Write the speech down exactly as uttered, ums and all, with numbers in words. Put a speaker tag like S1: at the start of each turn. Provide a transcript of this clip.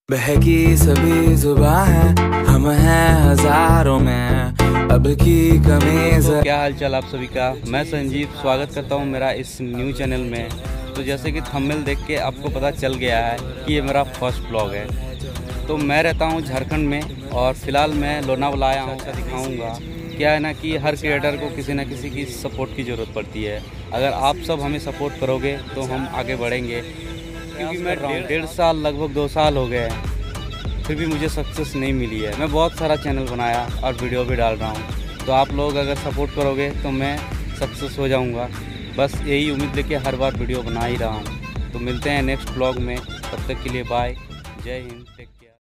S1: बहकी सभी जुबां है, हम हैं हजारों में, अब की कमी।
S2: तो क्या हाल चाल आप सभी का। मैं संजीव स्वागत करता हूं मेरा इस न्यू चैनल में। तो जैसे कि थंबनेल देख के आपको पता चल गया है कि ये मेरा फर्स्ट ब्लॉग है। तो मैं रहता हूं झारखंड में और फिलहाल मैं लोनावाला आया हूं। अच्छा दिखाऊंगा क्या है ना कि हर क्रिएटर को किसी न किसी की सपोर्ट की ज़रूरत पड़ती है। अगर आप सब हमें सपोर्ट करोगे तो हम आगे बढ़ेंगे। क्योंकि मैं डेढ़ साल लगभग दो साल हो गए हैं, फिर भी मुझे सक्सेस नहीं मिली है। मैं बहुत सारा चैनल बनाया और वीडियो भी डाल रहा हूँ। तो आप लोग अगर सपोर्ट करोगे तो मैं सक्सेस हो जाऊँगा। बस यही उम्मीद लेके हर बार वीडियो बना ही रहा हूँ। तो मिलते हैं नेक्स्ट ब्लॉग में, तब तक के लिए बाय, जय हिंद।